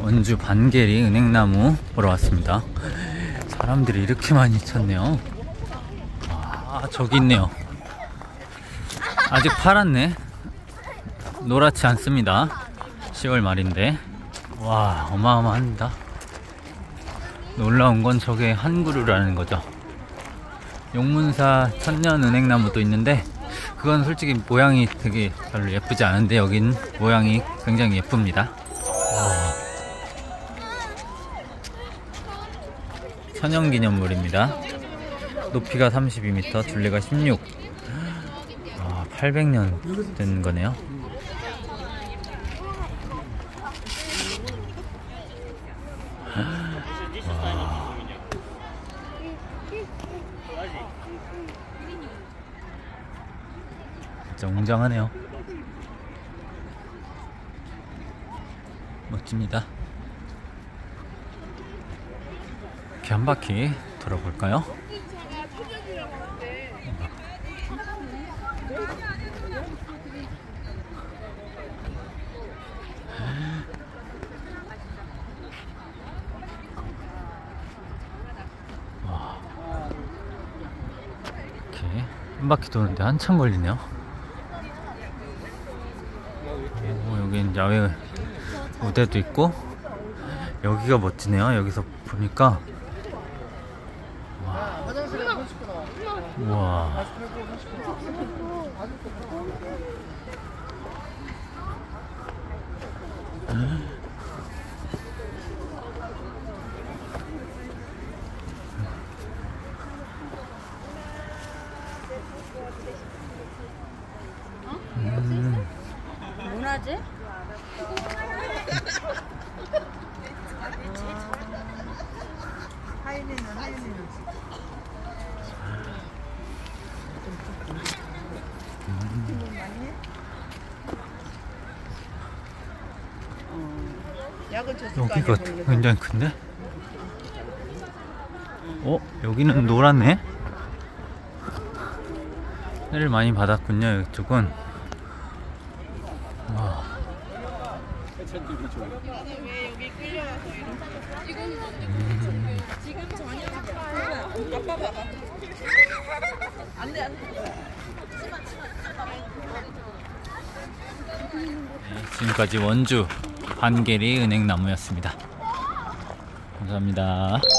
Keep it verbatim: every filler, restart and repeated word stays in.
원주 반계리 은행나무 보러 왔습니다. 사람들이 이렇게 많이 쳤네요. 아, 저기 있네요. 아직 파랗네. 노랗지 않습니다. 시월 말인데. 와, 어마어마합니다. 놀라운 건 저게 한 그루라는 거죠. 용문사 천년 은행나무도 있는데 그건 솔직히 모양이 되게 별로 예쁘지 않은데 여긴 모양이 굉장히 예쁩니다. 와. 천연기념물입니다. 높이가 삼십이 미터, 둘레가 십육. 아, 팔백 년 된 거네요. 와. 진짜 웅장하네요. 멋집니다. 이렇게 한 바퀴 돌아볼까요? 와. 이렇게 한 바퀴 도는데 한참 걸리네요. 오, 여긴 야외 무대도 있고 여기가 멋지네요. 여기서 보니까 와. 우와. 음. 뭐라지? 하이네는 하이네는 여기가 굉장히 큰데? 어? 여기는 노랗네? 해를 많이 받았군요. 이쪽은. 와. 음. 네, 지금까지 원주 반계리 은행나무였습니다. 감사합니다.